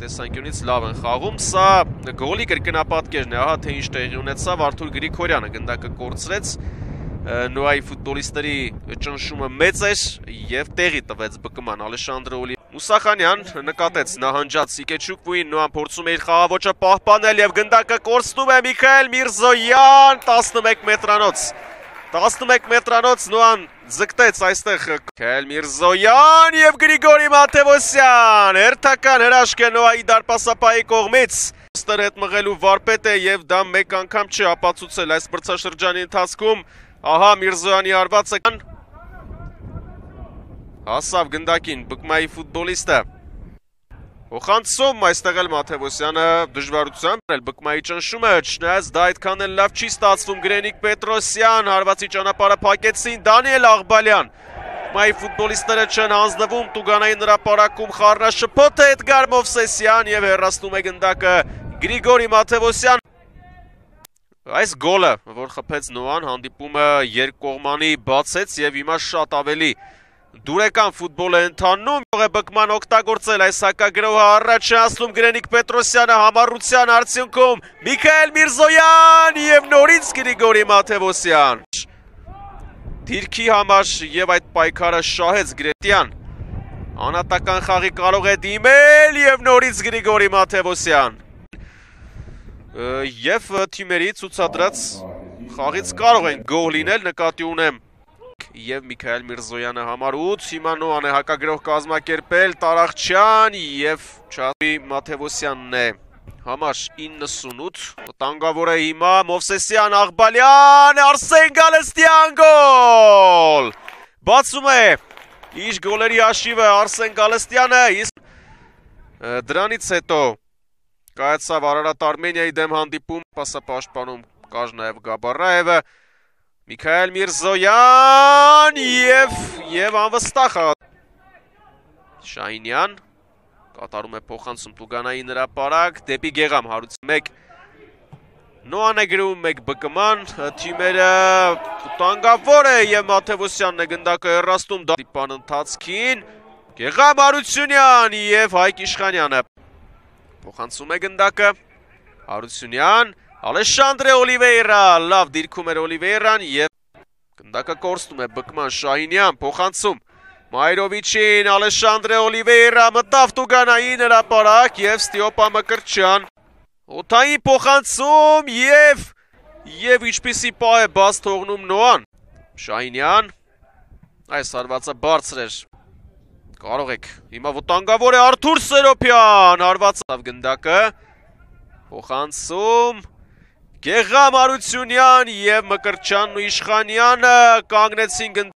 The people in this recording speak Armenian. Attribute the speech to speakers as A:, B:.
A: տեսանկյունից լավ են խաղում, սա գոլի կրկնապատկերն է, ահա թե ինչ տեղի ունեցավ, Արթուր Գրիգորյանը գնդակը կորցրեց, Նոայի ֆուտբոլիստների ճնշումը մեծ էր և տեղի տվեց բկման Ալեշանդրե Օլիվեյրան։ Մուսախանյան նկատեց նահանջած Սիկեչուկվուին, Նոան փորձում է իր խաղաոճը պահպանել և գնդակը կորցնում է Միքայել Միրզոյան, 11 մետրանոց։ 11 մետրանոց Նոան ձգտեց այստեղ Միքայել Միրզոյան և Գրիգորի Մաթևոսյան, հերթական հրաշք է Նոայի դարպասապահի կողմից։ Ստեր հետ մղելու վարպետ է և դա մեկ անգամ չի ապացուցել այս մրցաշրջանի ընթացքում, ահա Միրզոյանի արվածը հասավ գնդակին բկմայի ֆուտբոլիստը։ Հոխանցում այստեղ էլ Մաթևոսյանը դժվարությամբ բկմայի ճնշումը, չնայած դա այդքան էլ լավ չի ստացվում, Գրենիկ Պետրոսյան, հարվածի ճանապարհը փակեցին, Դանիել Աղբալյան, բկմայի ֆուտբոլիստները չեն հանձնվում, Տուգանային հրապարակում խառնաշփոթ է Էդգար Մովսեսյան և հեռացնում է գնդակը Գրիգորի Մաթևոսյան։ Այս գոլը, որ խփեց Նոան, հանդիպումը երկկողմանի բացեց և հիմա շատ ավելի դուրեկան ֆուտբոլ է ընթանում, ող է բկման օգտագործել այս հակագրոհը առաջ է ասնում Գրենիկ Պետրոսյանը համառության արդյունքում Միքայել Միրզոյան և նորից Գրիգորի Մաթևոսյան։ Դիրքի համար և այդ պայքարը շահեց Գրետյան, անհատական խաղի կարող է դիմել և նորից Գրիգորի Մաթևոսյան։ Եվ թիմերի ցուցադրած խաղից կարող են գոլ լինել, նկատի ունեմ և Միքայել Միրզոյանը համար 8, հիմա Նոան է հակագրոհ կազմակերպել, Տարախչյան և Չասպի Մաթևոսյանն է համար 98, վտանգավոր է հիմա Մովսեսյան, Աղբալյան, Արսեն Գալստյան գոլ, բացում է իր գոլերի հաշիվը Արսեն Գալստյանը, դրանից հետո կայացավ Արարատ Արմենիայի դեմ հանդիպում, պասապաշտպանում կար նաև Գաբարաևը, Միքայել Միրզոյան և անվստահ Շահինյան կատարում է փոխանցում Տուգանային հրապարակ դեպի Գեղամ 101 Նոան է գրում 1 բկման, թիմերը վտանգավոր է և Մաթևոսյանն է գնդակը հեռացնում դիպան ընթացքին, Գեղամ Հարությունյան և Հայկ Իշխանյանը փոխանցում է գնդակը, Հարությունյան, Ալեշանդրե Օլիվեյրան, լավ դիրքում էր Օլիվեյրան և գնդակը կորցնում է բկման Շահինյան, փոխանցում Մայրովիչին, Ալեշանդրե Օլիվեյրան, մտավ Տուգանային հրապարակ և Ստիոպա Մկրտչյան, օդային փոխանցում և ինչպիսի պահ է բաց թողնում Նոան, Շահինյան, այս հարվածը բարձր էր, կարող եք, հիմա վտանգավոր է Արթուր Սերոպյան, հարվածավ գնդակը, փոխանցում Գեղամ Հարությունյան և Մկրտչյանն ու Իշխանյանը կանգնեցին